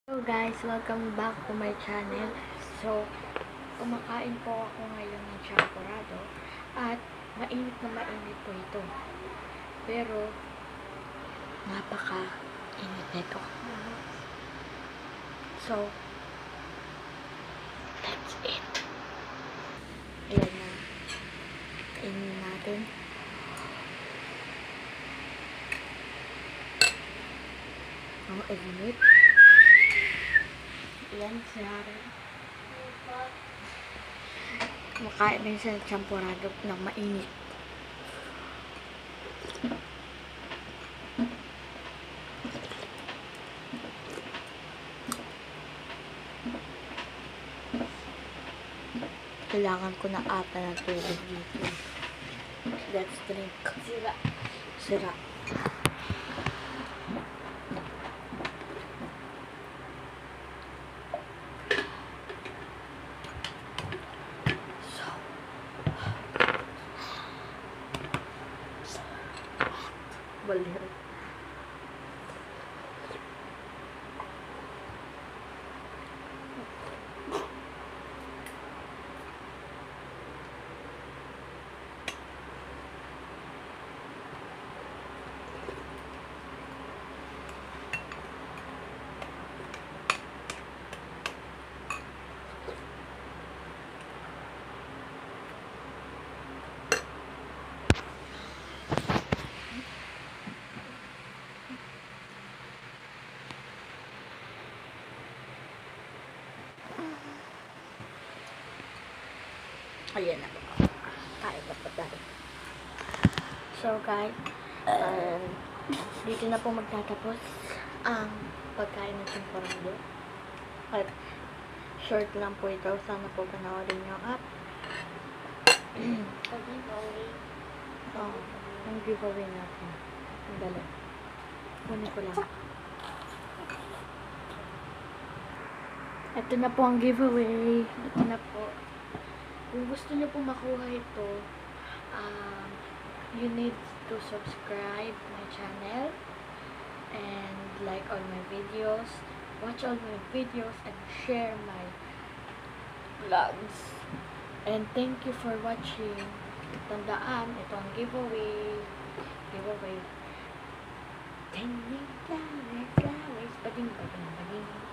Hello guys, welcome back to my channel. So, kumakain po ako ngayon ng champorado at mainit na mainit po ito. Pero, napaka-init nito. So, let's eat. Ayan na. Kainin natin. Ang init. Yan, sinabi. Makain din siya ng champorado ng mainit. Kailangan ko na ata ng tubig dito. Let's drink. Sira. Sira. Baliw. Ayan na po. Tayo pa tayo. So guys, dito na po magtatapos ang pagkain ng champorado. At short lang po ito. Sana po panoorin nyo at ang giveaway natin. Ang dali. Kunin ko lang. Ito na po ang giveaway. Ito na po. Kung gusto niyo po makuha ito, you need to subscribe my channel and like all my videos, watch all my videos, and share my vlogs. And thank you for watching. Tandaan, ito ang giveaway. Giveaway. 10 flowers, bading, bading, bading.